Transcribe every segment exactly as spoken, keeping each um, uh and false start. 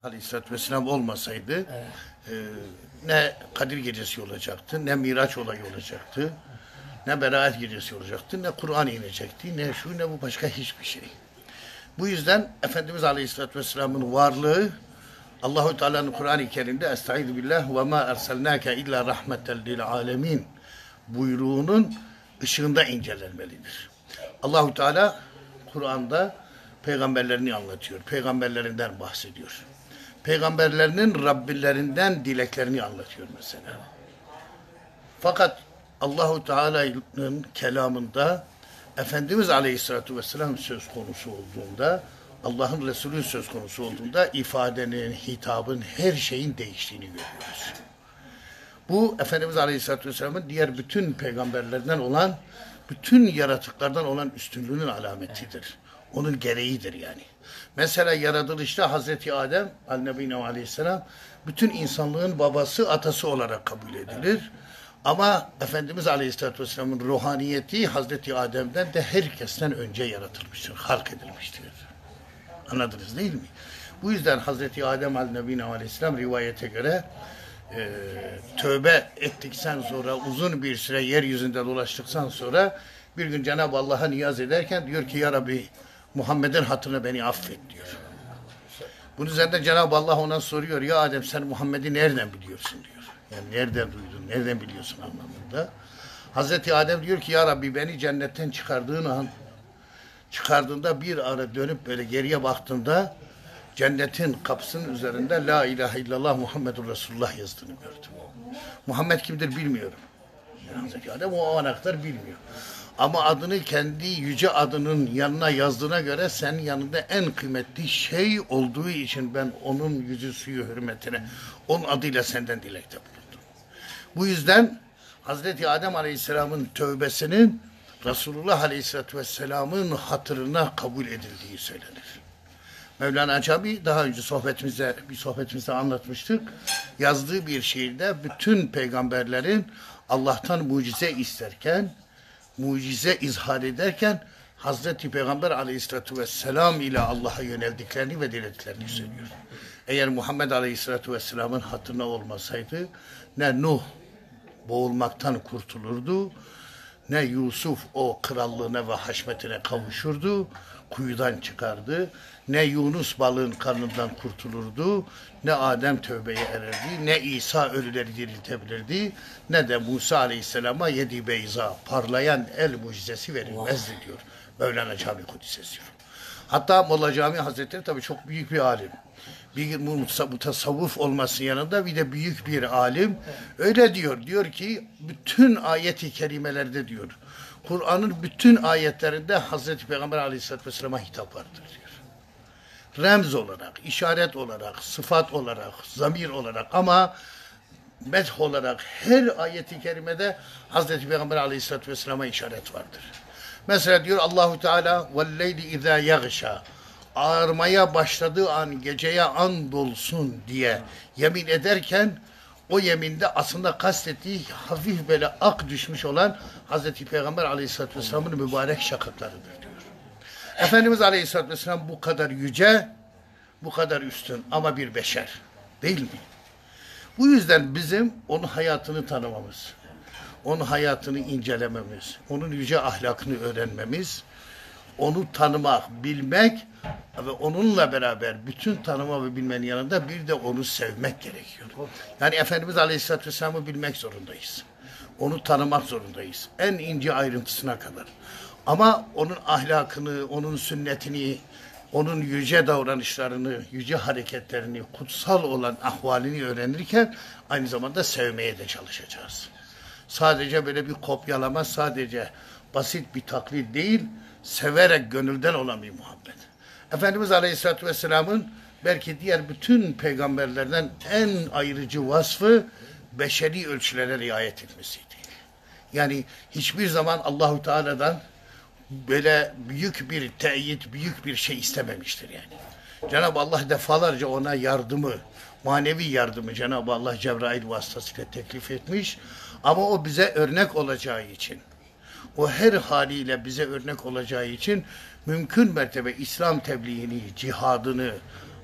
Aleyhisselatü Vesselam olmasaydı Evet. e, ne Kadir Gecesi olacaktı, ne Miraç olayı olacaktı, ne Beraat Gecesi olacaktı, ne Kur'an inecekti, ne şu ne bu başka hiçbir şey. Bu yüzden Efendimiz Aleyhisselatü Vesselam'ın varlığı Allahu Teala'nın Kur'an-ı Kerim'de Estaizu billah ve ma erselnake illa rahmeten lil alemin buyruğunun ışığında incelenmelidir. Allahu Teala Kur'an'da peygamberlerini anlatıyor. Peygamberlerinden bahsediyor. Peygamberlerinin Rabbilerinden dileklerini anlatıyor mesela. Fakat Allahu Teala'nın kelamında Efendimiz Aleyhisselatü Vesselam söz konusu olduğunda, Allah'ın Resulü söz konusu olduğunda ifadenin, hitabın, her şeyin değiştiğini görüyoruz. Bu Efendimiz Aleyhisselatü Vesselam'ın diğer bütün peygamberlerden olan, bütün yaratıklardan olan üstünlüğünün alametidir. Onun gereğidir yani. Mesela yaratılışta Hazreti Adem Aleyhisselam bütün insanlığın babası, atası olarak kabul edilir. Ama Efendimiz Aleyhisselatü Vesselam'ın ruhaniyeti Hazreti Adem'den de herkesten önce yaratılmıştır, halk edilmiştir. Anladınız değil mi? Bu yüzden Hazreti Adem Aleyhisselam rivayete göre e, tövbe ettikten sonra uzun bir süre yeryüzünde dolaştıktan sonra bir gün Cenab-ı Allah'a niyaz ederken diyor ki ya Rabbi Muhammed'in hatırına beni affet diyor. Bunun üzerinde Cenab-ı Allah ona soruyor ya Adem sen Muhammed'i nereden biliyorsun diyor. Yani nereden duydun, nereden biliyorsun anlamında. Hazreti Adem diyor ki ya Rabbi beni cennetten çıkardığın an çıkardığında bir ara dönüp böyle geriye baktığımda cennetin kapısının üzerinde La ilahe illallah Muhammedur Resulullah yazdığını gördüm. Muhammed kimdir bilmiyorum. Yani Hazreti Adem o ana kadar bilmiyor. Ama adını kendi yüce adının yanına yazdığına göre senin yanında en kıymetli şey olduğu için ben onun yüzü suyu hürmetine onun adıyla senden dilekte bulundum. Bu yüzden Hazreti Adem Aleyhisselam'ın tövbesinin Resulullah Aleyhisselatü Vesselam'ın hatırına kabul edildiği söylenir. Mevlana Çabi daha önce sohbetimizde bir sohbetimizde anlatmıştık. Yazdığı bir şiirde bütün peygamberlerin Allah'tan mucize isterken, mucize izhar ederken Hazreti Peygamber Aleyhisselatü Vesselam ile Allah'a yöneldiklerini ve dilediklerini söylüyor. Eğer Muhammed Aleyhisselatü Vesselam'ın hatırına olmasaydı ne Nuh boğulmaktan kurtulurdu, ne Yusuf o krallığına ve haşmetine kavuşurdu, kuyudan çıkardı, ne Yunus balığın karnından kurtulurdu, ne Adem tövbeye ererdi, ne İsa ölüleri diriltebilirdi, ne de Musa Aleyhisselam'a yedi beyza, parlayan el mucizesi verilmezdi diyor. Mevlana Cami Kudüs'e diyor. Hatta Molla Cami Hazretleri tabii çok büyük bir alim. Bir mutasavvuf olmasının yanında bir de büyük bir alim. Öyle diyor. Diyor ki bütün ayet-i kerimelerde diyor. Kur'an'ın bütün ayetlerinde Hazreti Peygamber Aleyhisselatü Vesselam'a hitap vardır diyor. Remz olarak, işaret olarak, sıfat olarak, zamir olarak ama medh olarak her ayet-i kerimede Hazreti Peygamber Aleyhisselatü Vesselam'a işaret vardır. Mesela diyor Allahu Teala velleyli izâ yaghşâ ağarmaya başladığı an geceye andolsun diye yemin ederken o yeminde aslında kastettiği hafif böyle ak düşmüş olan Hazreti Peygamber Aleyhisselatü Vesselam'ın mübarek şakaklarıdır diyor. Efendimiz Aleyhisselatü Vesselam bu kadar yüce, bu kadar üstün ama bir beşer değil mi? Bu yüzden bizim onun hayatını tanımamız, onun hayatını incelememiz, onun yüce ahlakını öğrenmemiz, onu tanımak, bilmek ve onunla beraber bütün tanıma ve bilmenin yanında bir de onu sevmek gerekiyor. Yani Efendimiz Aleyhisselatü Vesselam'ı bilmek zorundayız. Onu tanımak zorundayız. En ince ayrıntısına kadar. Ama onun ahlakını, onun sünnetini, onun yüce davranışlarını, yüce hareketlerini, kutsal olan ahvalini öğrenirken aynı zamanda sevmeye de çalışacağız. Sadece böyle bir kopyalama, sadece basit bir taklit değil, severek gönülden olan bir muhabbet. Efendimiz Aleyhisselatü Vesselam'ın belki diğer bütün peygamberlerden en ayrıcı vasfı beşeri ölçülere riayet etmesiydi. Yani hiçbir zaman Allahu Teala'dan böyle büyük bir teyit, büyük bir şey istememiştir yani. Cenab-ı Allah defalarca ona yardımı, manevi yardımı Cenab-ı Allah Cebrail vasıtasıyla teklif etmiş. Ama o bize örnek olacağı için, o her haliyle bize örnek olacağı için mümkün mertebe İslam tebliğini, cihadını,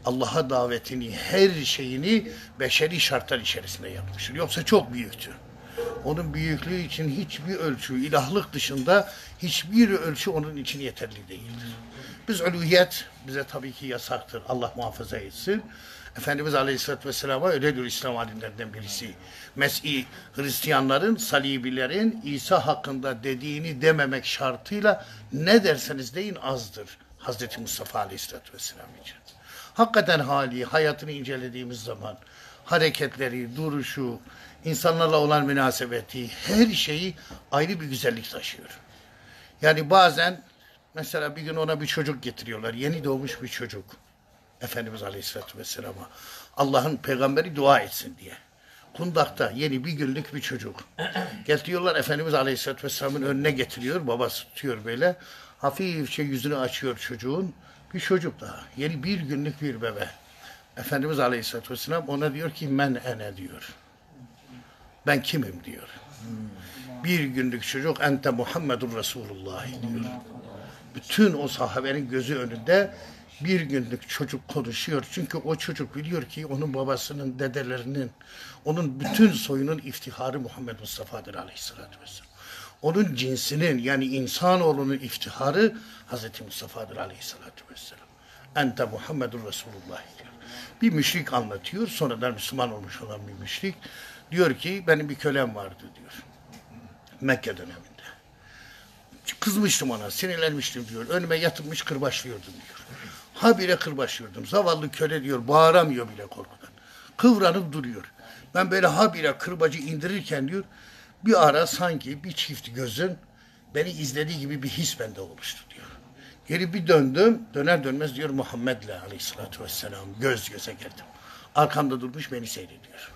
Allah'a davetini, her şeyini beşeri şartlar içerisinde yapmıştır. Yoksa çok büyüktü. Onun büyüklüğü için hiçbir ölçü, ilahlık dışında hiçbir ölçü onun için yeterli değildir. Biz uluhiyet bize tabii ki yasaktır. Allah muhafaza etsin. Efendimiz Aleyhisselatü Vesselam'a öyle diyor İslam alimlerinden birisi. Mesih Hristiyanların, Salibilerin İsa hakkında dediğini dememek şartıyla ne derseniz deyin azdır. Hazreti Mustafa Aleyhisselatü Vesselam için. Hakikaten hali, hayatını incelediğimiz zaman hareketleri, duruşu, insanlarla olan münasebeti, her şeyi ayrı bir güzellik taşıyor. Yani bazen mesela bir gün ona bir çocuk getiriyorlar. Yeni doğmuş bir çocuk. Efendimiz Aleyhisselatü Vesselam'a. Allah'ın peygamberi dua etsin diye. Kundakta yeni bir günlük bir çocuk. Getiriyorlar Efendimiz Aleyhisselatü Vesselam'ın önüne getiriyor. Babası tutuyor böyle. Hafifçe yüzünü açıyor çocuğun. Bir çocuk daha. Yeni bir günlük bir bebe. Efendimiz Aleyhisselatü Vesselam ona diyor ki men ene diyor. Ben kimim diyor. Bir günlük çocuk ente Muhammedur Resulullah diyor. Bütün o sahabenin gözü önünde bir günlük çocuk konuşuyor. Çünkü o çocuk biliyor ki onun babasının, dedelerinin, onun bütün soyunun iftiharı Muhammed Mustafa'dır Aleyhisselatü Vesselam. Onun cinsinin yani insanoğlunun iftiharı Hazreti Mustafa'dır Aleyhisselatü Vesselam. Ente Muhammedur Resulullah diyor. Bir müşrik anlatıyor. Sonradan Müslüman olmuş olan bir müşrik. Diyor ki benim bir kölem vardı diyor. Mekke döneminde. Kızmıştım ona, sinirlenmiştim diyor. Önüme yatırmış kırbaçlıyordum diyor. Habire kırbaçlıyordum. Zavallı köle diyor, bağıramıyor bile korkudan. Kıvranıp duruyor. Ben böyle habire kırbacı indirirken diyor, bir ara sanki bir çift gözün beni izlediği gibi bir his bende oluştu diyor. Geri bir döndüm, döner dönmez diyor Muhammed'le Aleyhisselatü Vesselam göz göze geldim. Arkamda durmuş beni seyrediyor.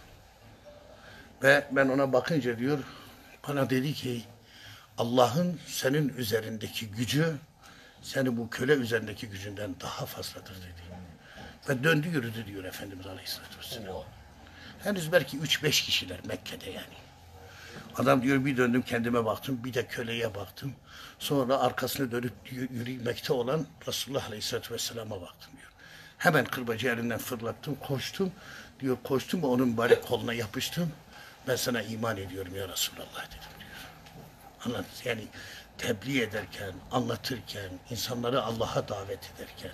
Ve ben ona bakınca diyor, bana dedi ki, Allah'ın senin üzerindeki gücü, senin bu köle üzerindeki gücünden daha fazladır dedi. Ve döndü yürüdü diyor Efendimiz Aleyhisselatü Vesselam. Henüz belki üç beş kişiler Mekke'de yani. Adam diyor bir döndüm kendime baktım, bir de köleye baktım. Sonra arkasını dönüp yürümekte olan Resulullah Aleyhisselatü Vesselam'a baktım diyor. Hemen kırbacı elinden fırlattım, koştum. Diyor koştum ve onun mübarek koluna yapıştım. Ben sana iman ediyorum ya Resulallah dedim diyor. Anladınız? Yani tebliğ ederken, anlatırken, insanları Allah'a davet ederken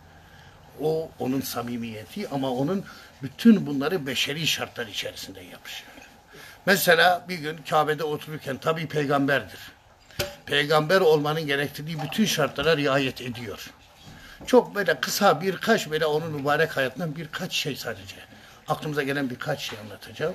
o onun samimiyeti ama onun bütün bunları beşeri şartlar içerisinde yapışıyor. Mesela bir gün Kabe'de otururken tabii peygamberdir. Peygamber olmanın gerektirdiği bütün şartlara riayet ediyor. Çok böyle kısa birkaç böyle onun mübarek hayatından birkaç şey sadece. Aklımıza gelen birkaç şey anlatacağım.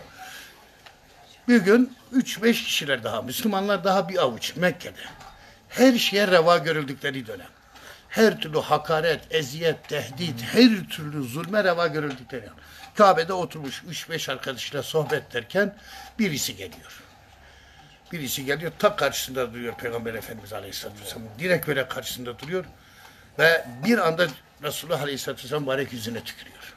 Bir gün üç beş kişiler daha, Müslümanlar daha bir avuç Mekke'de. Her şeye reva görüldükleri dönem. Her türlü hakaret, eziyet, tehdit, her türlü zulme reva görüldükleri dönem. Kabe'de oturmuş üç beş arkadaşıyla sohbet ederken birisi geliyor. Birisi geliyor, ta karşısında duruyor Peygamber Efendimiz Aleyhisselatü Vesselam. Direkt böyle karşısında duruyor. Ve bir anda Resulullah Aleyhisselatü Vesselam mübarek yüzüne tükürüyor.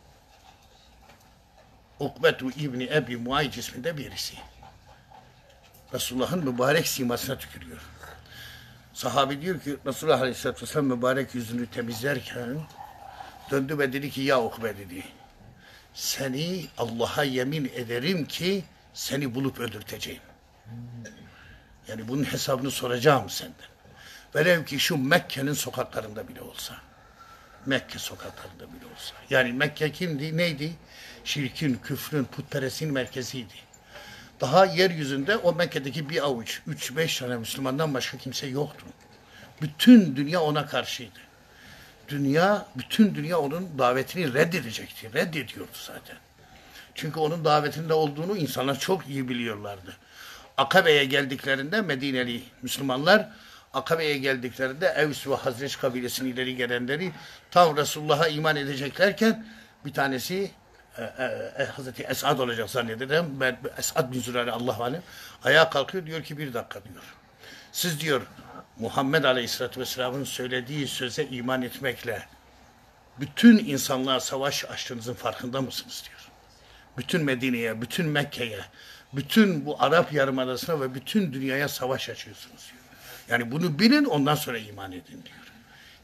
Ukbetu İbni Ebi Muayyic isminde birisi. Resulullah'ın mübarek simasına tükürüyor. Sahabi diyor ki Resulullah Aleyhisselatü Vesselam mübarek yüzünü temizlerken döndü ve dedi ki ya Ukbe dedi. Seni Allah'a yemin ederim ki seni bulup öldürteceğim. Yani bunun hesabını soracağım senden. Velev ki şu Mekke'nin sokaklarında bile olsa. Mekke sokaklarında bile olsa. Yani Mekke kimdi? Neydi? Şirkin, küfrün, putperestliğin merkeziydi. Daha yeryüzünde o Mekke'deki bir avuç, üç beş tane Müslümandan başka kimse yoktu. Bütün dünya ona karşıydı. Dünya, bütün dünya onun davetini reddedecekti. Reddediyordu zaten. Çünkü onun davetinde olduğunu insanlar çok iyi biliyorlardı. Akabe'ye geldiklerinde Medineli Müslümanlar Akabe'ye geldiklerinde Evs ve Hazreç kabilesinin ileri gelenleri tam Resulullah'a iman edeceklerken bir tanesi e, e, Hazreti Esad olacak zannederim. Ben Esad bin Zürare Allah alem ayağa kalkıyor diyor ki bir dakika diyor. Siz diyor Muhammed Aleyhisselatü Vesselam'ın söylediği söze iman etmekle bütün insanlığa savaş açtığınızın farkında mısınız diyor. Bütün Medine'ye, bütün Mekke'ye, bütün bu Arap Yarımadası'na ve bütün dünyaya savaş açıyorsunuz diyor. Yani bunu bilin ondan sonra iman edin diyor.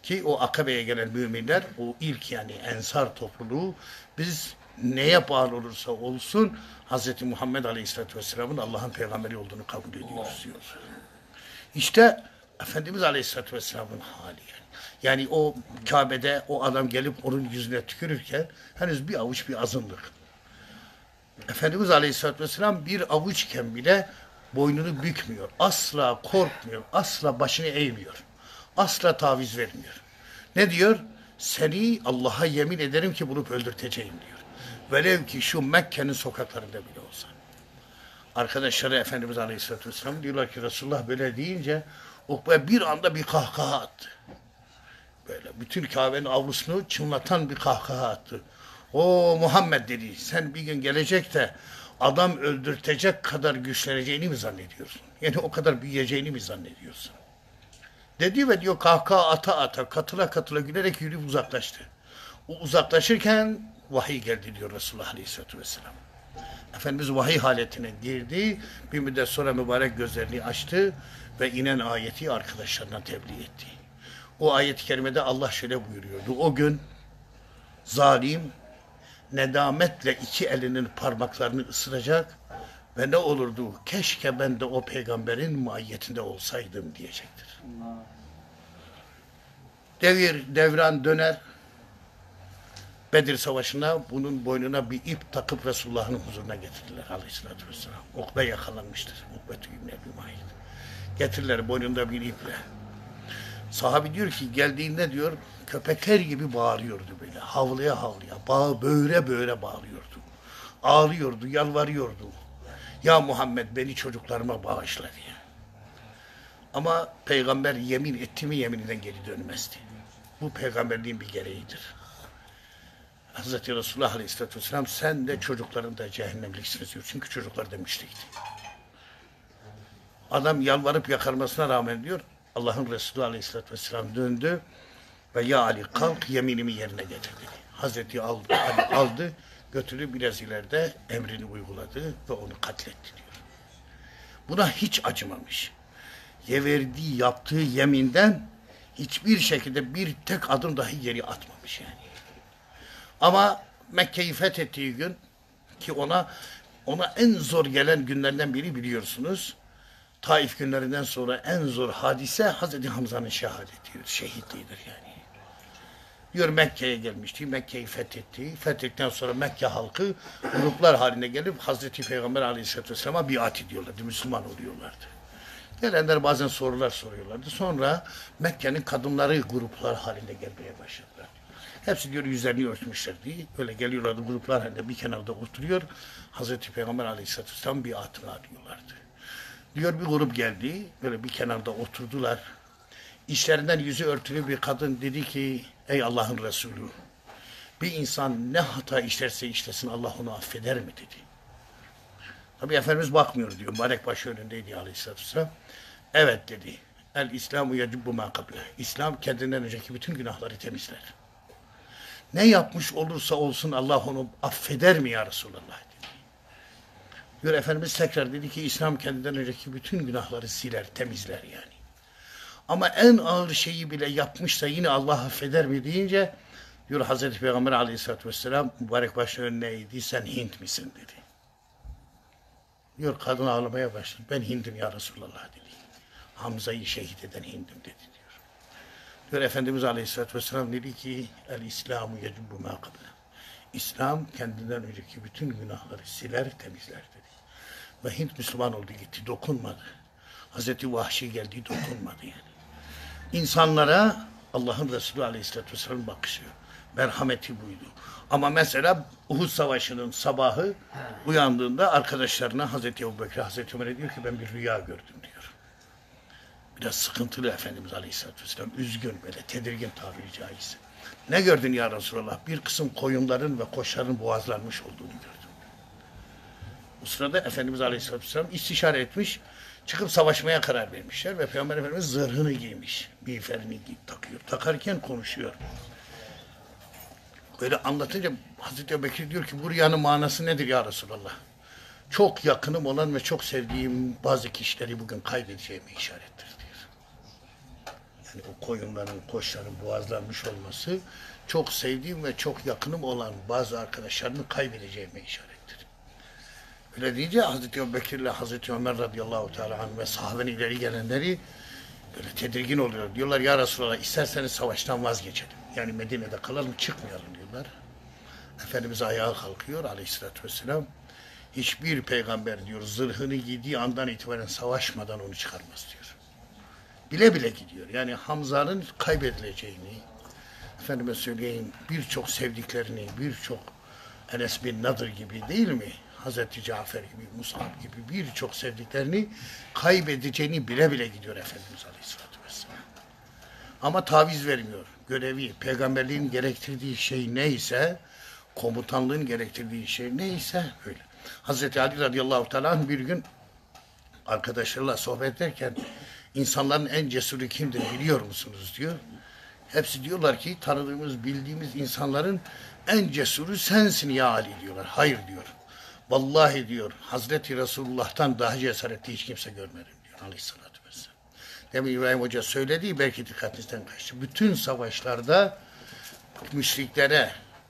Ki o Akabe'ye gelen müminler, o ilk yani Ensar topluluğu, biz neye bağlı olursa olsun Hz. Muhammed Aleyhisselatü Vesselam'ın Allah'ın peygamberi olduğunu kabul ediyoruz diyor. İşte Efendimiz Aleyhisselatü Vesselam'ın hali yani. Yani o Kabe'de o adam gelip onun yüzüne tükürürken henüz bir avuç bir azınlık. Efendimiz Aleyhisselatü Vesselam bir avuçken bile boynunu bükmüyor. Asla korkmuyor. Asla başını eğmiyor. Asla taviz vermiyor. Ne diyor? Seni Allah'a yemin ederim ki bulup öldürteceğim diyor. Velev ki şu Mekke'nin sokaklarında bile olsa. Arkadaşları Efendimiz Aleyhisselatü Vesselam diyorlar ki Resulullah böyle deyince Ukbe bir anda bir kahkaha attı. Böyle bütün Kabe'nin avlusunu çınlatan bir kahkaha attı. O Muhammed dedi, sen bir gün gelecek de adam öldürtecek kadar güçleneceğini mi zannediyorsun? Yani o kadar büyüyeceğini mi zannediyorsun? Dedi ve diyor kahkaha ata ata, katıla katıla gülerek yürüyüp uzaklaştı. O uzaklaşırken vahiy geldi diyor Resulullah Aleyhisselatü Vesselam. Efendimiz vahiy haletine girdi, bir müddet sonra mübarek gözlerini açtı ve inen ayeti arkadaşlarına tebliğ etti. O ayet-i kerimede Allah şöyle buyuruyordu. O gün zalim nedametle iki elinin parmaklarını ısıracak ve ne olurdu? Keşke ben de o peygamberin muayyetinde olsaydım diyecektir. Devir, devran döner. Bedir Savaşı'na bunun boynuna bir ip takıp Resulullah'ın huzuruna getirdiler Aleyhisselatü Vesselam. Ukbe yakalanmıştır. Ukbe-tü İbn Ebi Muayt. Getirdiler boynunda bir iple. Sahabi diyor ki geldiğinde diyor köpekler gibi bağırıyordu böyle. Havlaya havlaya. Bağ, böğre böğre bağırıyordu. Ağlıyordu, yalvarıyordu. Ya Muhammed beni çocuklarıma bağışla diye. Ama peygamber yemin etti mi yemininden geri dönmezdi. Bu peygamberliğin bir gereğidir. Hazreti Resulullah Aleyhisselatü Vesselam sen de çocukların da cehennemliksiniz diyor. Çünkü çocuklar da müşrikti. Adam yalvarıp yakarmasına rağmen diyor Allah'ın Resulü Aleyhisselatü Vesselam döndü ve ya Ali kalk yeminimi yerine getir dedi. Hazreti aldı, Ali aldı götürüp biraz ileride emrini uyguladı ve onu katletti diyor. Buna hiç acımamış. Ye verdiği yaptığı yeminden hiçbir şekilde bir tek adım dahi geri atmamış yani. Ama Mekke'yi fethettiği gün ki ona ona en zor gelen günlerden biri biliyorsunuz. Taif günlerinden sonra en zor hadise Hazreti Hamza'nın şehadetidir, şehitliğidir yani. Diyor Mekke'ye gelmişti, Mekke'yi fethetti. Fethettikten sonra Mekke halkı gruplar haline gelip Hazreti Peygamber Aleyhisselatü Vesselam'a biat ediyorlardı, Müslüman oluyorlardı. Gelenler bazen sorular soruyorlardı. Sonra Mekke'nin kadınları gruplar halinde gelmeye başladılar. Hepsi diyor yüzlerini örtmüşlerdi. Öyle geliyorlardı gruplar halinde bir kenarda oturuyor. Hazreti Peygamber Aleyhisselatü Vesselam biatını arıyorlardı. Diyor bir grup geldi, böyle bir kenarda oturdular. İşlerinden yüzü örtülü bir kadın dedi ki, ey Allah'ın Resulü, bir insan ne hata işlerse işlesin Allah onu affeder mi dedi. Tabi Efendimiz bakmıyor diyor, mübarek başı önündeydi Aleyhisselatü Vesselam. Evet dedi, el İslamu yecubbu ma kable. İslam kendinden önceki bütün günahları temizler. Ne yapmış olursa olsun Allah onu affeder mi ya Resulallah dedi. Diyor Efendimiz tekrar dedi ki İslam kendinden önceki bütün günahları siler, temizler yani. Ama en ağır şeyi bile yapmışsa yine Allah affeder mi deyince diyor Hazreti Peygamber Aleyhisselatü Vesselam mübarek başı önüne eğdi, sen Hint misin dedi. Diyor kadın ağlamaya başladı. Ben Hind'im ya Resulallah dedi. Hamza'yı şehit eden Hind'im dedi diyor. Diyor Efendimiz Aleyhisselatü Vesselam dedi ki el İslamu yecubbu ma kable. İslam kendinden önceki bütün günahları siler, temizler dedi. Ve Hint Müslüman oldu gitti, dokunmadı. Hazreti Vahşi geldi, dokunmadı yani. İnsanlara Allah'ın Resulü Aleyhisselatü Vesselam bakışı, merhameti buydu. Ama mesela Uhud Savaşı'nın sabahı uyandığında arkadaşlarına Hazreti Ebubekir, Hazreti Ömer'e diyor ki ben bir rüya gördüm diyor. Biraz sıkıntılı Efendimiz Aleyhisselatü Vesselam, üzgün böyle, tedirgin tabiri caizse. Ne gördün ya Resulallah? Bir kısım koyunların ve koçların boğazlanmış olduğunu gördüm. Bu sırada Efendimiz Aleyhisselatü Vesselam istişare etmiş, çıkıp savaşmaya karar vermişler ve Peygamber Efendimiz zırhını giymiş, miğferini takıyor. Takarken konuşuyor. Böyle anlatınca Hazreti Ebubekir diyor ki bu rüyanın manası nedir ya Resulallah? Çok yakınım olan ve çok sevdiğim bazı kişileri bugün kaybedeceğime işarettir diyor. hani o koyunların, koçların boğazlanmış olması çok sevdiğim ve çok yakınım olan bazı arkadaşlarımı kaybedeceğime işarettir. Öyle deyince Hazreti Ebubekir ile Hazreti Ömer radıyallahu teala anh ve sahabenin ileri gelenleri böyle tedirgin oluyor. Diyorlar ya Resulallah isterseniz savaştan vazgeçelim. Yani Medine'de kalalım çıkmayalım diyorlar. Efendimiz ayağa kalkıyor aleyhissalatü vesselam. Hiçbir peygamber diyor zırhını giydiği andan itibaren savaşmadan onu çıkarmaz diyor. Bile bile gidiyor. Yani Hamza'nın kaybedileceğini, efendime söyleyeyim birçok sevdiklerini, birçok Enes bin Nadır gibi değil mi? Hazreti Cafer gibi, Mus'ab gibi birçok sevdiklerini kaybedeceğini bile bile gidiyor Efendimiz Aleyhisselatü Vesselam. Ama taviz vermiyor. Görevi, peygamberliğin gerektirdiği şey neyse, komutanlığın gerektirdiği şey neyse öyle. Hazreti Ali radıyallahu teala anh bir gün arkadaşlarıyla sohbet ederken insanların en cesuru kimdir biliyor musunuz diyor. Hepsi diyorlar ki tanıdığımız, bildiğimiz insanların en cesuru sensin ya Ali diyorlar. Hayır diyor. Vallahi diyor Hazreti Resulullah'tan daha cesaretli hiç kimse görmedim diyor aleyhissalatü vesselam. Demin İbrahim Hoca söylediği belki dikkatinizden kaçtı. Bütün savaşlarda müşriklere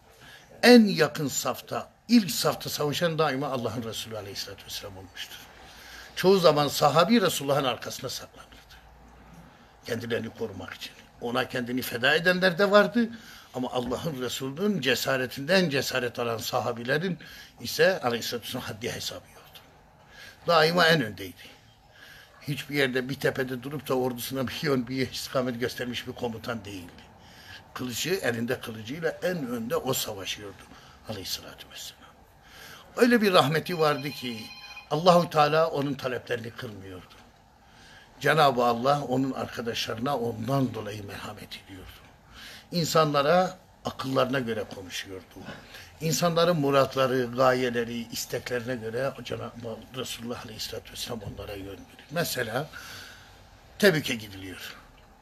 en yakın safta, ilk safta savaşan daima Allah'ın Resulü aleyhissalatü vesselam olmuştur. Çoğu zaman sahabi Resulullah'ın arkasına saklanırdı. Kendilerini korumak için. Ona kendini feda edenler de vardı. Ama Allah'ın Resulü'nün cesaretinden cesaret alan sahabilerin ise aleyhissalatü vesselam haddi hesabı yoktu. Daima en öndeydi. Hiçbir yerde bir tepede durup da ordusuna bir yön, bir istikamet göstermiş bir komutan değildi. Kılıcı, elinde kılıcıyla en önde o savaşıyordu aleyhissalatü vesselam. Öyle bir rahmeti vardı ki Allahu Teala onun taleplerini kırmıyordu. Cenab-ı Allah onun arkadaşlarına ondan dolayı merhamet ediyordu. İnsanlara akıllarına göre konuşuyordu. İnsanların muratları, gayeleri, isteklerine göre Cenab-ı Resulullah Aleyhisselatü Vesselam onlara yön verir. Mesela Tebük'e gidiliyor.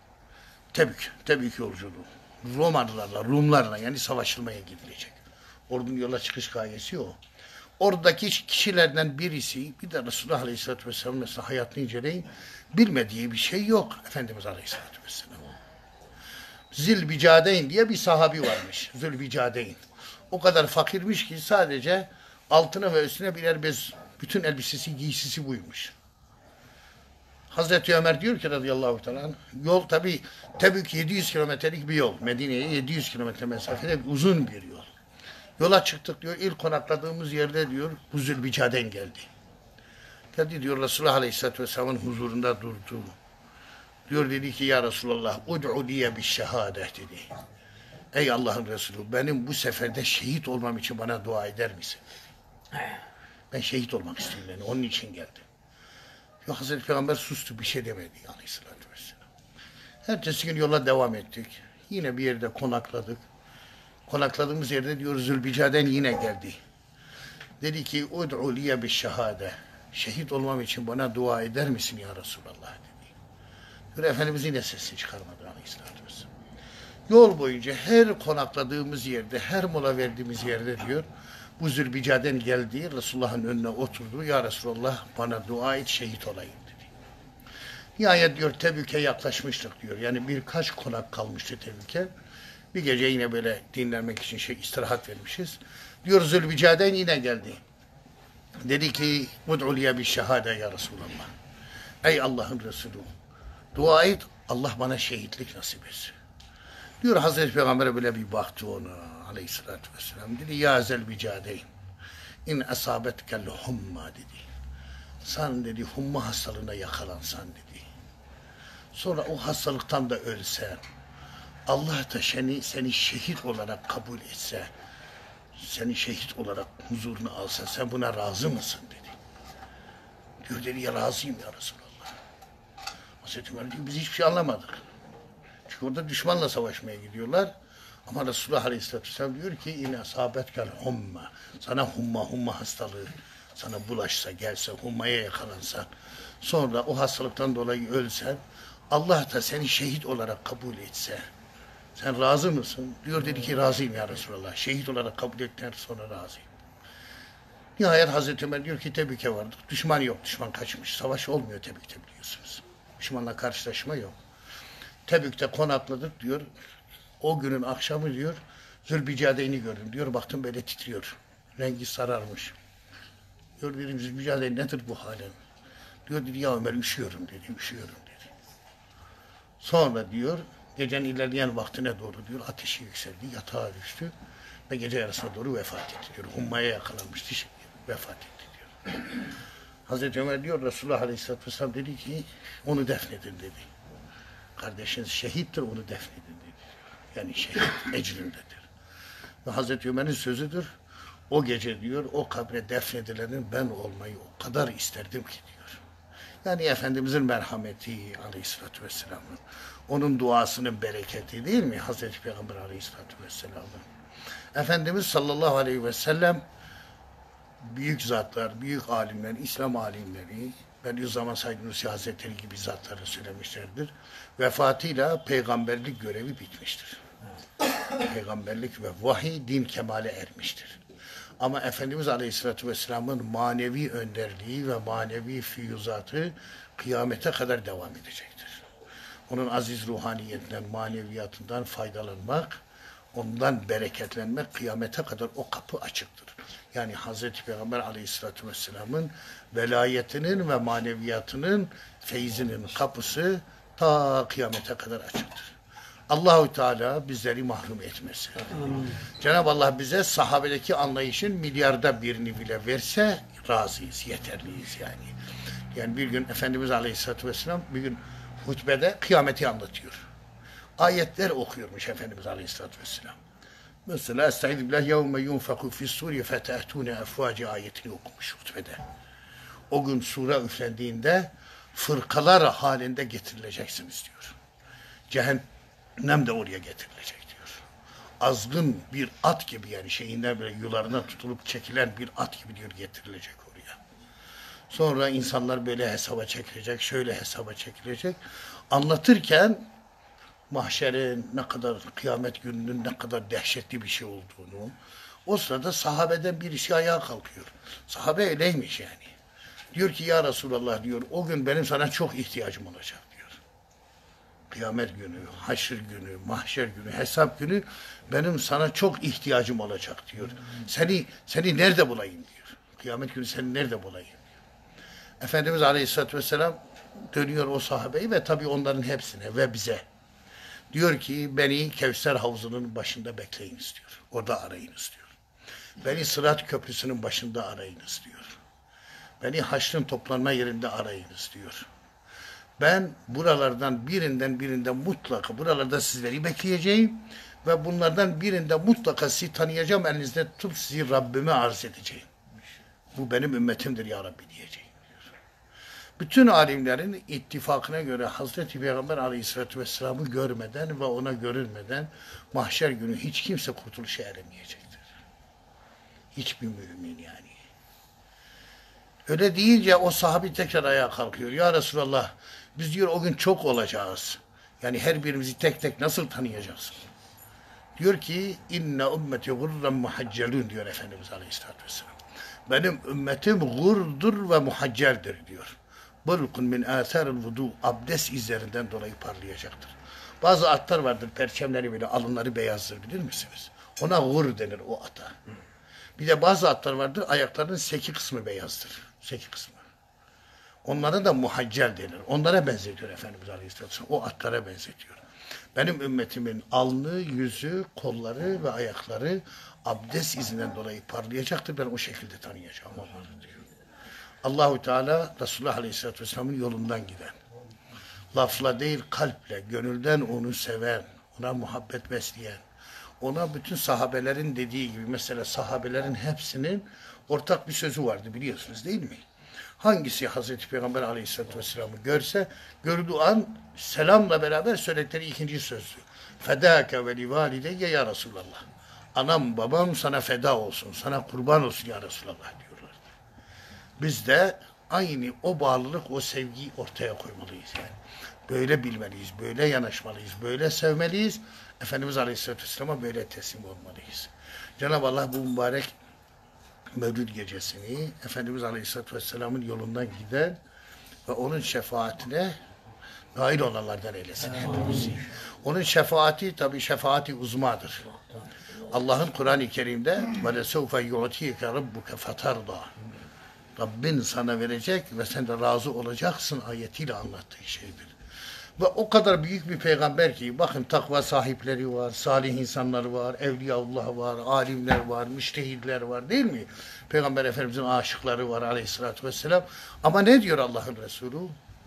Tebük, Tebük yolculuğu. Romalılarla, Rumlarla yani savaşılmaya gidilecek. Ordunun yola çıkış gayesi o. Oradaki kişilerden birisi, bir de Resulullah Aleyhisselatü Vesselam mesela hayatını inceleyin, bilmediği bir şey yok Efendimiz Aleyhisselatü Vesselam. Zülbicadeyn diye bir sahabi varmış. Zülbicadeyn. O kadar fakirmiş ki sadece altına ve üstüne birer bez, bütün elbisesi, giysisi buymuş. Hazreti Ömer diyor ki radıyallahu teala yol tabi Tebük yedi yüz kilometrelik bir yol. Medine'ye yedi yüz kilometre mesafede uzun bir yol. Yola çıktık diyor. İlk konakladığımız yerde diyor bu Zülbicadeyn geldi. Geldi diyor Resulullah Aleyhisselatü Vesselam'ın huzurunda durdu. Diyor dedi ki ya Resulallah ud'u diye bir şehadet dedi. Ey Allah'ın Resulü benim bu seferde şehit olmam için bana dua eder misin? Ben şehit olmak istiyorum yani onun için geldim. Diyor, Hazreti Peygamber sustu bir şey demedi Aleyhisselatü Vesselam. Ertesi gün yola devam ettik. Yine bir yerde konakladık. Konakladığımız yerde diyor Zülbicadeyn yine geldi. Dedi ki ud'u liye bir şehade. Şehit olmam için bana dua eder misin ya Resulallah dedi. Diyor Efendimiz yine sesini çıkarmadı Aleyhisselatü Vesselam. Yol boyunca her konakladığımız yerde, her mola verdiğimiz yerde diyor bu Zülbicadeyn geldi, Resulullah'ın önüne oturdu. Ya Resulallah bana dua et şehit olayım dedi. Nihayet diyor Tebük'e yaklaşmıştık diyor. Yani birkaç konak kalmıştı Tebük'e. Bir gece yine böyle dinlenmek için şey istirahat vermişiz. Diyor Zülbicadeyn yine geldi. Dedi ki ud'u liye bir şehade ya Resulallah. Ey Allah'ın Resulü dua et Allah bana şehitlik nasip etsin. Diyor Hazreti Peygamber'e böyle bir baktı ona Aleyhisselatü Vesselam. Dedi ya Zülbicadeyn in asabetkel humma dedi. Sen dedi humma hastalığına yakalansan dedi. Sonra o hastalıktan da ölsen Allah da seni, seni şehit olarak kabul etse, seni şehit olarak huzuruna alsa, sen buna razı mısın dedi. Diyor dedi ya razıyım ya Resulallah. Hazreti Ömer diyor biz hiçbir şey anlamadık. Çünkü orada düşmanla savaşmaya gidiyorlar. Ama Resulullah Aleyhisselatü Vesselam diyor ki yine sabetkel humma. Sana humma, humma hastalığı sana bulaşsa, gelse, hummaya yakalansan, sonra o hastalıktan dolayı ölsen, Allah da seni şehit olarak kabul etse, sen razı mısın? Diyor dedi ki razıyım ya Resulallah. Şehit olarak kabul ettikten sonra razıyım. Nihayet Hazreti Ömer diyor ki Tebük'e vardık. Düşman yok. Düşman kaçmış. Savaş olmuyor Tebük'te biliyorsunuz. Düşmanla karşılaşma yok. Tebük'te konakladık diyor. O günün akşamı diyor Zülbicade'ni gördüm diyor. Baktım böyle titriyor. Rengi sararmış. Diyor dedim Zülbicade nedir bu halin? Diyor dedi ya Ömer üşüyorum dedi. Üşüyorum dedi. Sonra diyor gecenin ilerleyen vaktine doğru diyor ateşi yükseldi. Yatağa düştü. Ve gece yarısına doğru vefat etti diyor. Hummaya yakalanmıştı. Şey, vefat etti diyor. Hazreti Ömer diyor Resulullah Aleyhisselatü Vesselam dedi ki onu defnedin dedi. Kardeşiniz şehittir onu defnedin dedi. Yani şehit ecrindedir. Ve Hazreti Ömer'in sözüdür. O gece diyor o kabre defnedilenin ben olmayı o kadar isterdim ki diyor. Yani Efendimizin merhameti Aleyhisselatü Vesselam'ın onun duasının bereketi değil mi Hazreti Peygamber Aleyhisselatü Vesselam'ın? Efendimiz sallallahu aleyhi ve sellem büyük zatlar, büyük alimler, İslam alimleri, Bediüzzaman Said Nursi Hazretleri gibi zatları söylemişlerdir. Vefatıyla peygamberlik görevi bitmiştir. Peygamberlik ve vahiy din kemale ermiştir. Ama Efendimiz Aleyhisselatü Vesselam'ın manevi önderliği ve manevi füyüzatı kıyamete kadar devam edecektir. Onun aziz ruhaniyetinden, maneviyatından faydalanmak, ondan bereketlenmek kıyamete kadar o kapı açıktır. Yani Hazreti Peygamber Aleyhisselatü Vesselam'ın velayetinin ve maneviyatının feyzinin kapısı ta kıyamete kadar açıktır. Allahu Teala bizleri mahrum etmesin. Cenab-ı Allah bize sahabedeki anlayışın milyarda birini bile verse razıyız, yeterliyiz yani. Yani bir gün Efendimiz Aleyhisselatü Vesselam bir gün hutbede kıyameti anlatıyor. Ayetler okuyormuş Efendimiz Aleyhisselatü Vesselam. Mesela Estaizu billah yevme yunfaku fissuri fetehtune efvaci ayetini okumuş hutbede. O gün sure üflendiğinde fırkalar halinde getirileceksiniz diyor. Cehennem de oraya getirilecek diyor. Azgın bir at gibi yani şeyinden böyle yularına tutulup çekilen bir at gibi diyor getirilecek oraya. Sonra insanlar böyle hesaba çekilecek, şöyle hesaba çekilecek. Anlatırken mahşerin ne kadar, kıyamet gününün ne kadar dehşetli bir şey olduğunu, o sırada sahabeden birisi ayağa kalkıyor. Sahabe öyleymiş yani. Diyor ki ya Resulallah diyor, o gün benim sana çok ihtiyacım olacak diyor. Kıyamet günü, haşr günü, mahşer günü, hesap günü benim sana çok ihtiyacım olacak diyor. Seni seni nerede bulayım diyor. Kıyamet günü seni nerede bulayım diyor. Efendimiz Aleyhisselatü Vesselam dönüyor o sahabeyi ve tabii onların hepsine ve bize. Diyor ki beni Kevser havuzunun başında bekleyiniz diyor. Orada arayınız diyor. Beni Sırat Köprüsü'nün başında arayınız diyor. Beni haşrın toplanma yerinde arayınız diyor. Ben buralardan birinden birinden mutlaka buralarda sizleri bekleyeceğim ve bunlardan birinde mutlaka sizi tanıyacağım, elinizde tutup sizi Rabbime arz edeceğim. Bu benim ümmetimdir ya Rabbi diyeceğim. Bütün alimlerin ittifakına göre Hazreti Peygamber Aleyhisselatü Vesselam'ı görmeden ve ona görülmeden mahşer günü hiç kimse kurtuluşa eremeyecektir. Hiçbir mümin yani. Öyle deyince o sahabi tekrar ayağa kalkıyor. Ya Resulallah biz diyor o gün çok olacağız. Yani her birimizi tek tek nasıl tanıyacaksın? Diyor ki inne ümmeti gurren muhaccelun diyor Efendimiz Aleyhisselatü Vesselam. Benim ümmetim gurdur ve muhacceldir diyor. Burkun min âthâril vudu abdest izlerinden dolayı parlayacaktır. Bazı atlar vardır, perçemleri böyle, alınları beyazdır bilir misiniz? Ona gur denir o ata. Bir de bazı atlar vardır, ayaklarının seki kısmı beyazdır. Seki kısmı. Onlara da muhaccel denir. Onlara benzetiyor Efendimiz Aleyhisselatü o atlara benzetiyor. Benim ümmetimin alnı, yüzü, kolları ve ayakları abdest izinden dolayı parlayacaktır. Ben o şekilde tanıyacağım onları diyor. Allahu Teala Resulullah Aleyhisselatü Vesselam'ın yolundan giden, lafla değil kalple, gönülden onu seven, ona muhabbet besleyen, ona bütün sahabelerin dediği gibi mesela sahabelerin hepsinin ortak bir sözü vardı biliyorsunuz değil mi? Hangisi Hazreti Peygamber Aleyhisselatü Vesselam'ı görse, gördüğü an selamla beraber söyledikleri ikinci sözdü. Fedâke ve li valideyye ya Resulallah. Anam babam sana feda olsun, sana kurban olsun ya Resulallah diyorlar. Biz de aynı o bağlılık, o sevgiyi ortaya koymalıyız yani. Böyle bilmeliyiz, böyle yanaşmalıyız, böyle sevmeliyiz. Efendimiz Aleyhisselatü Vesselam'a böyle teslim olmalıyız. Cenab-ı Allah bu mübarek Mevlid gecesini Efendimiz Aleyhisselatü Vesselam'ın yolundan giden ve onun şefaatine nail olanlardan eylesin hepimizi. Onun şefaati tabi şefaati uzmadır. Allah'ın Kur'an-ı Kerim'de وَلَسَوْفَ يُعْتِيكَ رَبُّكَ فَتَرْضَى Rabbin sana verecek ve sen de razı olacaksın ayetiyle anlattığı şeydir. Ve o kadar büyük bir peygamber ki bakın takva sahipleri var, salih insanları var, evliyaullah var, alimler var, müştehidler var değil mi? Peygamber Efendimizin aşıkları var aleyhissalatü vesselam. Ama ne diyor Allah'ın Resulü?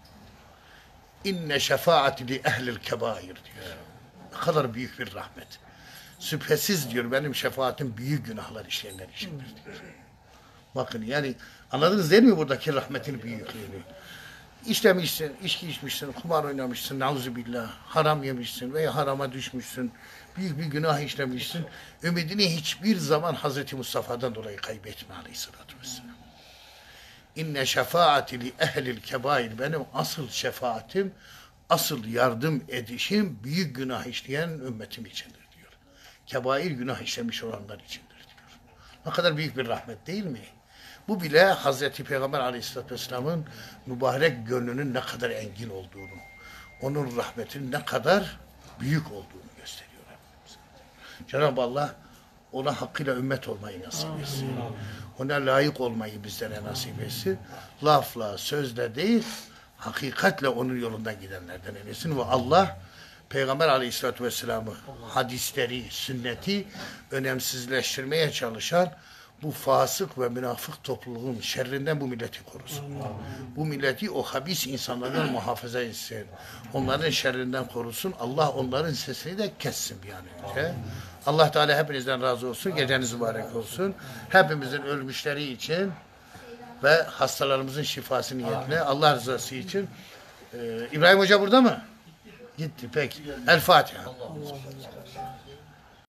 İnne şefaati li ehlil kebair diyor. Ne kadar büyük bir rahmet. Şüphesiz diyor benim şefaatim büyük günahlar işleyenler içindir diyor. Bakın yani anladınız değil mi buradaki rahmetin büyüklüğünü? İşlemişsin, içki içmişsin, kumar oynamışsın, nauzubillah, haram yemişsin veya harama düşmüşsün, büyük bir günah işlemişsin. Ümidini hiçbir zaman Hazreti Mustafa'dan dolayı kaybetme aleyhissalatü vesselam. İnne şefaati li ehlil kebair benim asıl şefaatim, asıl yardım edişim büyük günah işleyen ümmetim içindir diyor. Kebair günah işlemiş olanlar içindir diyor. Ne kadar büyük bir rahmet değil mi? Bu bile Hazreti Peygamber Aleyhisselatü Vesselam'ın mübarek gönlünün ne kadar engin olduğunu, onun rahmetinin ne kadar büyük olduğunu gösteriyor. Cenab-ı Allah ona hakkıyla ümmet olmayı nasip etsin. Ona layık olmayı bizlere nasip etsin. Lafla, sözle değil, hakikatle onun yolundan gidenlerden eylesin. Ve Allah Peygamber Aleyhisselatü Vesselam'ı, hadisleri, sünneti önemsizleştirmeye çalışan bu fasık ve münafık topluluğun şerrinden bu milleti korusun. Bu milleti o habis insanlardan muhafaza etsin. Onların şerrinden korusun. Allah onların sesini de kessin bir an önce. Allah Teala hepinizden razı olsun. Geceniz mübarek olsun. Hepimizin ölmüşleri için ve hastalarımızın şifası niyetine Allah rızası için. Ee, İbrahim Hoca burada mı? Gitti peki. El Fatiha.